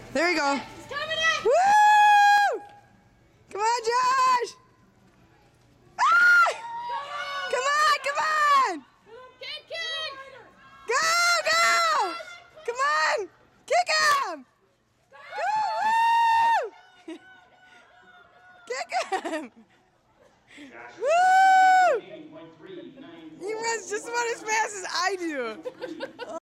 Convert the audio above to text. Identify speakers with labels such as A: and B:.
A: There you go.
B: He's coming in.
A: Woo! Come on, Josh! Ah! Come on, come on!
B: Kick.
A: Go, go! Come on! Kick him! Go, woo! Kick him! Woo! He runs just about as fast as I do.